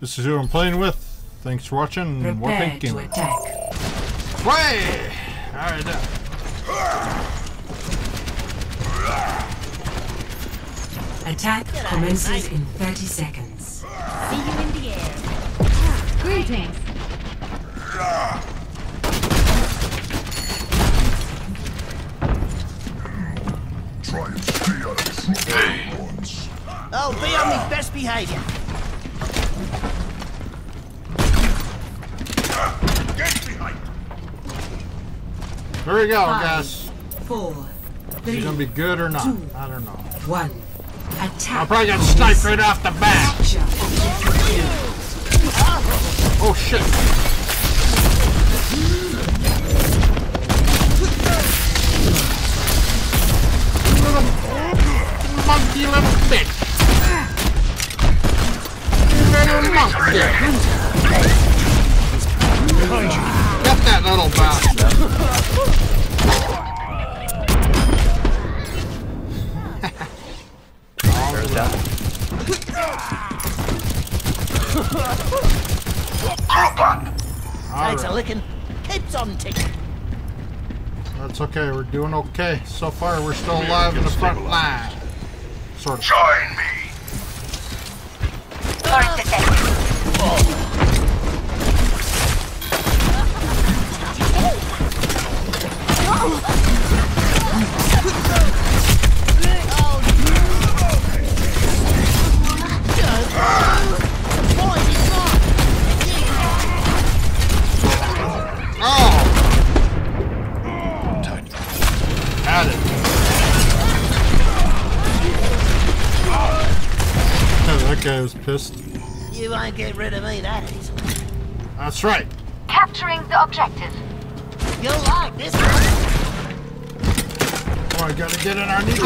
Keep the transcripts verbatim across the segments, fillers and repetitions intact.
This is who I'm playing with. Thanks for watching. Prepare to attack. Way! Alright now. Attack commences in thirty seconds. See you in the air. Greetings. Try and stay out of trouble once. I'll be on my best behavior. Get behind. There we go, Five, guys. Four, Is three, it gonna be good or not? two, I don't know. one. Attack. I'll probably get sniped right off the bat. Capture objective. Oh shit. Little monkey little bitch. Little monkey. Get that little bastard. Thanks a licking. Keeps on ticking. That's okay, we're doing okay. So far, we're still alive in the front line. Sort of. Join me. Turret detected. Got it. That guy was pissed. You won't get rid of me that easily. That's right. Capturing the objective. You'll like this one. Oh, I gotta get in our knee.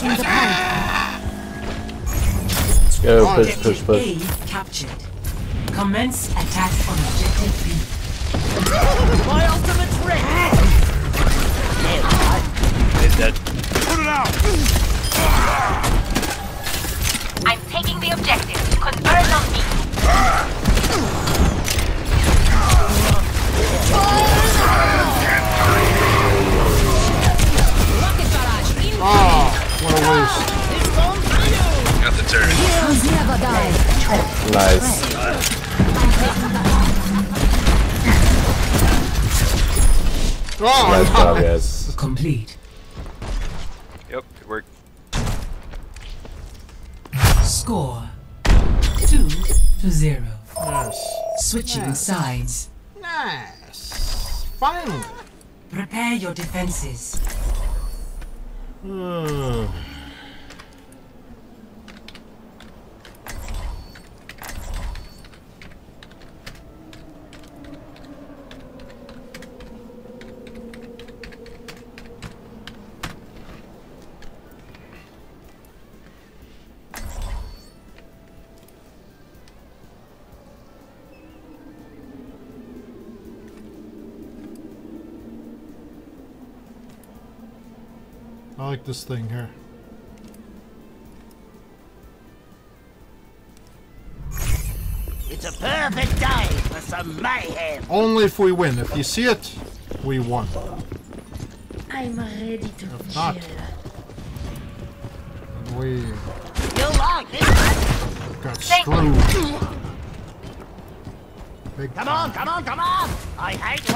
Let's go, push, push, Objective push. A captured. Commence attack on objective B. My ultimate trick. He's dead. Put it out. I'm taking the objective. Converge on me. Oh, what a waste. Got the turret. Heroes never die. Nice. Oh, Nice job, nice. guys. Complete. Yep, good work. Score two to zero. Yes. Switching sides. Nice. Finally. Prepare your defenses. Uh, I like this thing here. It's a perfect day for some mayhem. Only if we win. If you see it, we won. I'm ready to If not, we You'll like this one. got screwed. Big Come on, come on, come on. I hate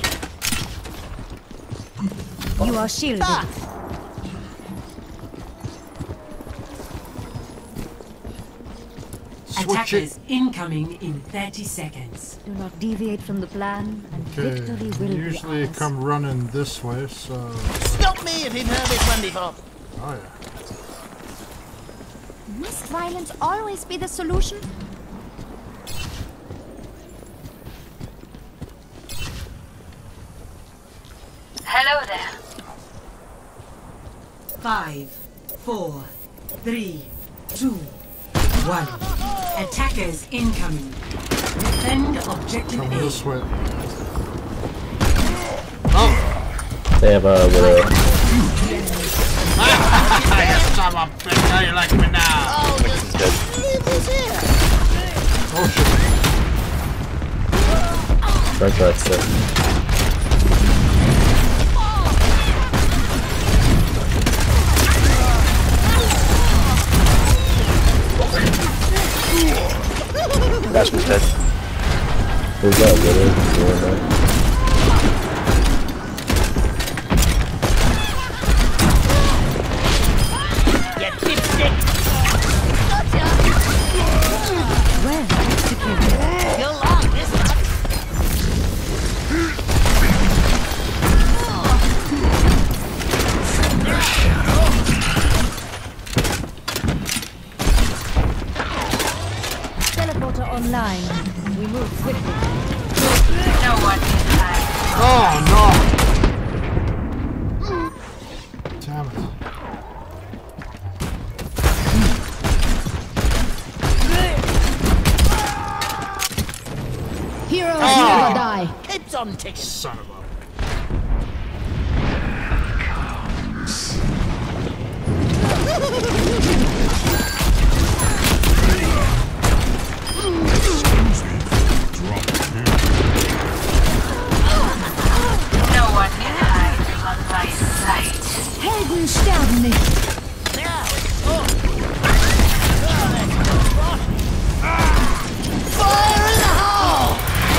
waiting. You are shielded. Ah. Switch it. Attackers incoming in thirty seconds. Do not deviate from the plan, and Okay. victory will Usually be it ours. come running this way, so. Stop me if you've heard this one before. Oh yeah. Must violence always be the solution? Hello there. Five, four, three, two, one. Attackers incoming. Defend objective Come A. this way. Oh! They have a little. Son of a bitch, how you like me now? Oh, just leave this here. Oh shit. Junkrat's there. That's what's dead. Who's that, brother? You dipstick! Well executed. You'll like this one. Teleporter online. We move quickly. No one can hide. Oh no! Damn it. Heroes Oh. never die. Keeps on ticking. Son of a. No one can hide from my sight. Helden sterben nicht. Now. Oh. Oh, that's a good spot. Fire in the hole!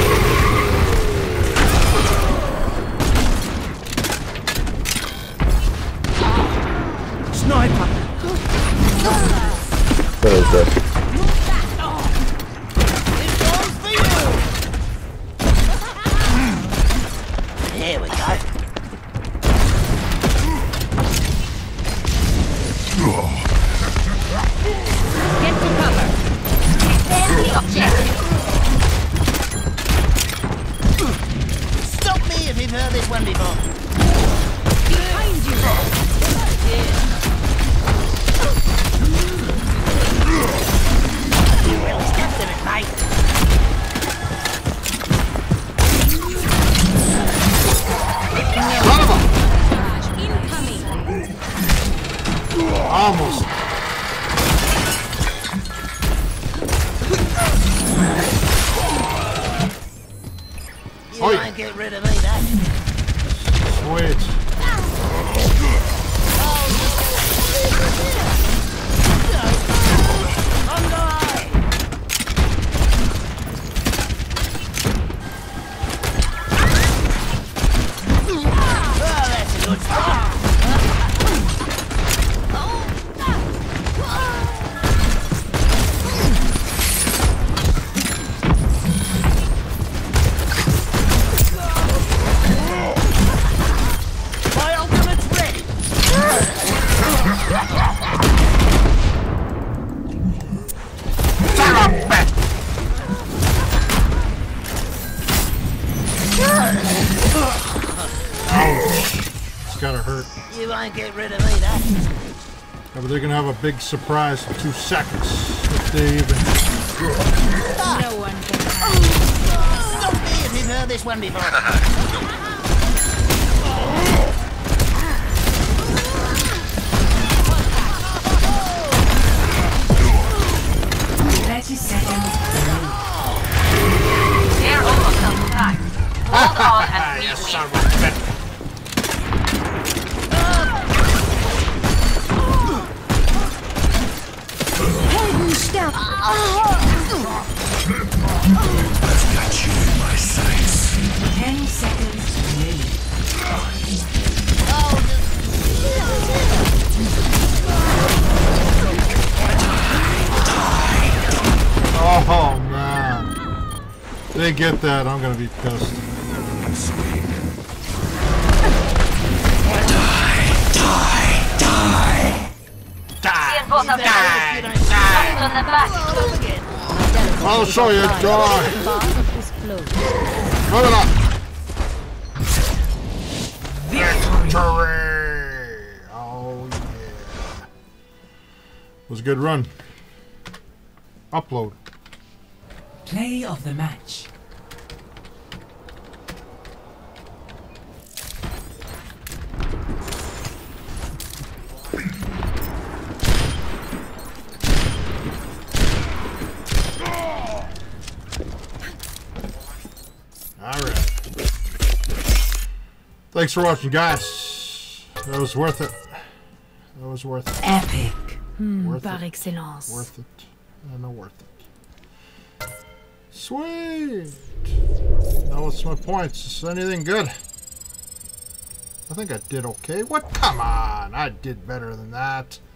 Sniper! What is that? It's on for you! Here we go. Get to cover. Defend the objective. Stop me if you've heard this one before. Behind you. You really stepped in it, mate. Son of a. Incoming. Almost. You Oi. won't get rid of me, that. Switch. On the line. Oh, that's a good spot. My ultimate's ready. It's gotta hurt. You won't get rid of me, that. Yeah, but they're gonna have a big surprise in two seconds. If they even. No one can hide. Stop me if you've heard this one before. thirty seconds. They're almost out of time. Hold on and we You win. son of a bitch. Helden sterben. Ten seconds remaining. Oh man. They get that, I'm gonna be pissed. See both of them. Shots on the back. I'll show you, die. Bomb is closed. Move it up. Victory. Victory. Oh yeah. Was a good run. Upload. Play of the match. All right. Thanks for watching, guys. That was worth it. That was worth it. Epic. Hmm, Worth par it. excellence. Worth it. I know, worth it. Sweet. Now what's my points? Is anything good? I think I did okay. What? Come on. I did better than that.